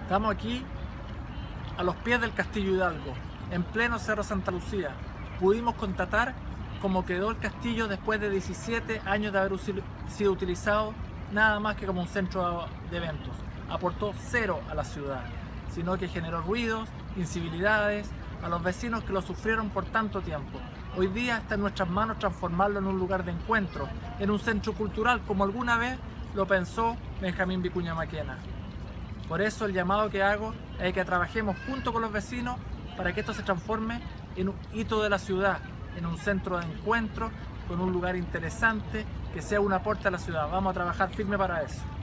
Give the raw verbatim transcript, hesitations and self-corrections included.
Estamos aquí a los pies del Castillo Hidalgo, en pleno Cerro Santa Lucía. Pudimos constatar cómo quedó el castillo después de diecisiete años de haber sido utilizado nada más que como un centro de eventos. Aportó cero a la ciudad, sino que generó ruidos, incivilidades a los vecinos que lo sufrieron por tanto tiempo. Hoy día está en nuestras manos transformarlo en un lugar de encuentro, en un centro cultural, como alguna vez lo pensó Benjamín Vicuña Maquena. Por eso el llamado que hago es que trabajemos junto con los vecinos para que esto se transforme en un hito de la ciudad, en un centro de encuentro, con un lugar interesante, que sea un aporte a la ciudad. Vamos a trabajar firme para eso.